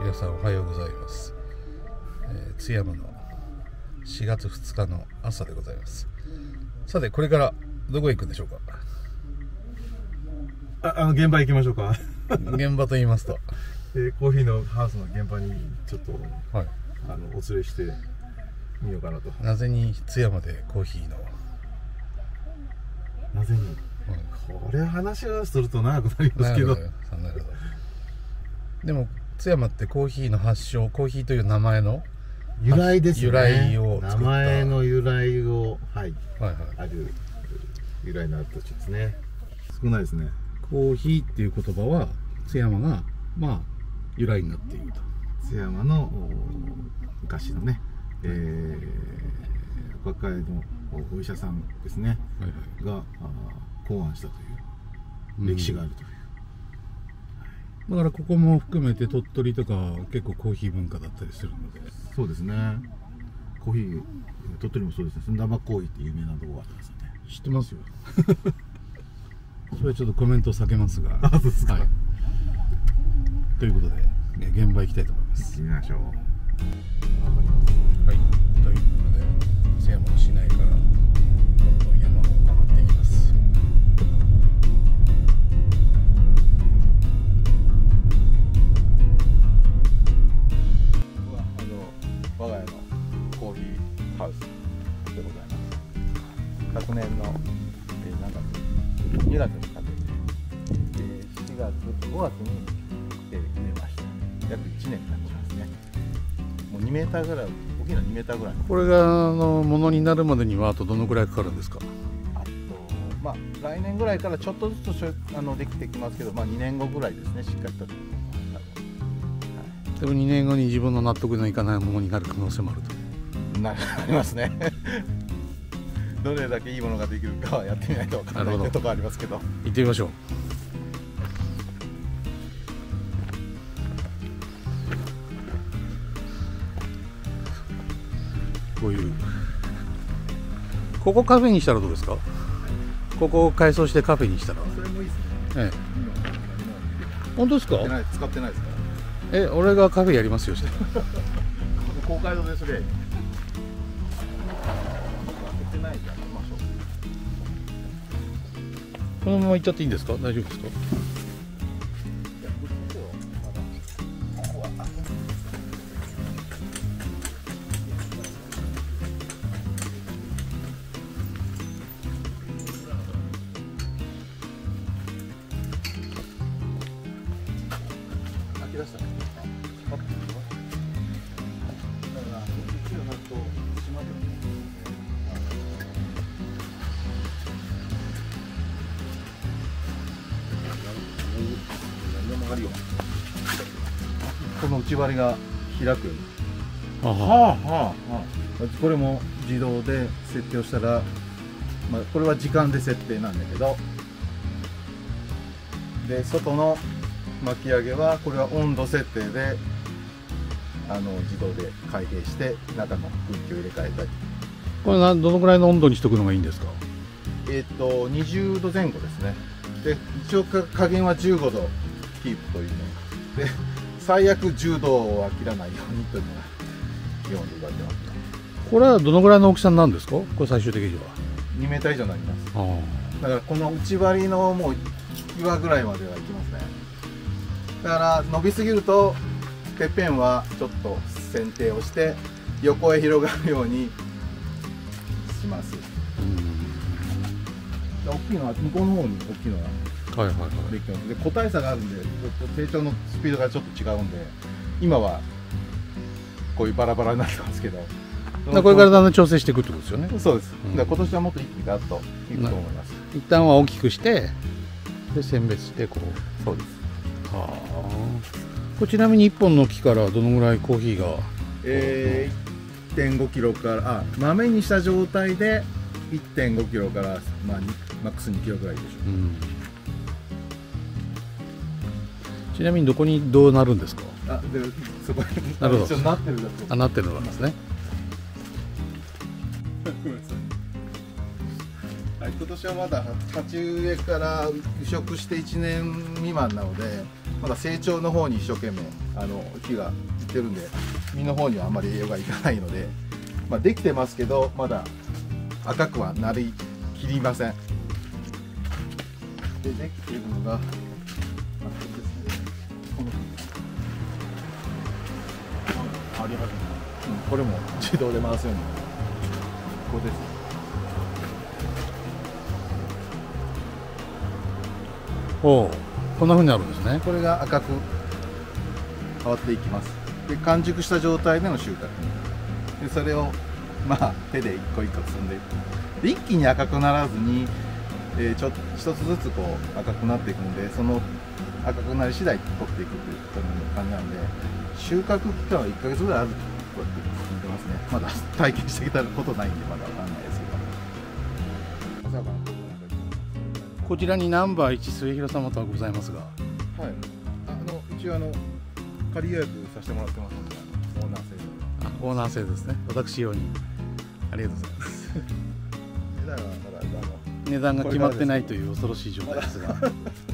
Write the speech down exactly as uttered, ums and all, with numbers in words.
皆さんおはようございます、えー、津山のしがつふつかの朝でございます。さてこれからどこへ行くんでしょうか。 あ、あの現場行きましょうか。 現場と言いますと、 えー、コーヒーのハウスの現場にちょっと、 はい、 あのお連れしてみようかなと。 なぜに津山でコーヒーのなぜに、うん、これ話をすると長くなりますけど。なるほど、なるほど。 でも津山ってコーヒーの発祥、コーヒーという名前の由来ですね。 由来を作った、 名前の由来を、はい、はいはい、ある由来のある土地ですね。少ないですね。 コーヒーっていう言葉は津山がまあ由来になっていると。 津山の昔のね、えー、お抱えのお医者さんですね、はいはい、が考案したという歴史があるという、 うん、だからここも含めて鳥取とか結構コーヒー文化だったりするので。 そうですね。コーヒー、鳥取もそうですね。生コーヒーって有名なところがあったんですよね。 知ってますよ。それはちょっとコメントを避けますが。 あ、そうですか。はい、 ということで、ね、現場行きたいと思います。 行きましょう。 はい、ということで津山の市内からどんどん山を上がっていきます。 我が家のコーヒーハウスでございます。昨年の、えー、何月にがつにかけて、えー、しがつごがつに、えー、植えました。約いちねん経ちますね。もうにメーターぐらい、大きなにメーターぐらい。 これがあのものになるまでにはあとどのくらいかかるんですか。 あとまあ来年ぐらいからちょっとずつしょあのできてきますけど、まあにねんごぐらいですね、しっかりと。 でもにねんごに自分の納得のいかないものになる可能性もあると。 なりますね。どれだけいいものができるかはやってみないと分からないというところありますけど。 行ってみましょう。こういうここカフェにしたらどうですか。ここを改装してカフェにしたら。 それもいいですね。 ええ、本当ですか。 使ってない、使ってないですか。 え、俺がカフェやりますよ。 公会堂でそれ。開けてないじゃん。ましょう。 このまま行っちゃっていいんですか。大丈夫ですか。 開き出した。この内張りが開くように。はあはあはあ。これも自動で設定をしたら、まあ、これは時間で設定なんだけど、で外の巻き上げはこれは温度設定であの自動で開閉して中の空気を入れ替えたり。 これなどのぐらいの温度にしとくのがいいんですか。 えっとにじゅうどぜん後ですね。で一応加減はじゅうごどキープというので、最悪じゅうどは切らないようにというのが基本で言われてます。 これはどのぐらいの大きさになるんですか。これ最終的にはにメーター以上になります。 あだからこの内張りのもう際ぐらいまではいきますね。だから伸びすぎるとてっぺんはちょっと剪定をして横へ広がるようにします。大きいのは向こうの方に大きいのがはいはいはい。 できてます。で個体差があるんで成長のスピードがちょっと違うんで、今はこういうバラバラになってますけど、 これからだんだん調整していくってことですよね。 そうです。うん、だから今年はもっと一気にガッといくと思います。 一旦は大きくしてで選別してこう。 そうです。 はあ。これちなみにいっぽんの木からどのぐらいコーヒーが。 えー、いってんごキロからあ豆にした状態で いってんごキロから、まあ、マックスにキロぐらいでしょう。うん、 ちなみにどこにどうなるんですか。 あ、でそこになるほど。 なってるだと。 あ、なってるのなんですね。 はい、今年はまだ鉢植えから移植していちねん未満なので、 まだ成長の方に一生懸命あの火がいってるんで、実の方にはあんまり栄養がいかないので、まあ、できてますけどまだ赤くはなりきりません。でできているのが、あ、これですね。このありますね、うん、これも自動で回すように、ここです。 おお、こんな風になるんですね。 これが赤く変わっていきます。で完熟した状態での収穫で、それをまあ手で一個一個積んでいく。で一気に赤くならずに、えー、ちょっと一つずつこう赤くなっていくんで、その赤くなり次第取っていくという感じなんで、収穫期間はいっかげつぐらいあるとこうやって聞いてますね。まだ体験してきたことないんでまだわかんないですけど。 こちらにナンバーいち末広様とはございますが、 はい、あの一応あの仮予約させてもらってますので、オーナー制で。 あ、オーナー制ですね。私用にありがとうございます。 値段はまだあの値段が決まってないという恐ろしい状態ですが。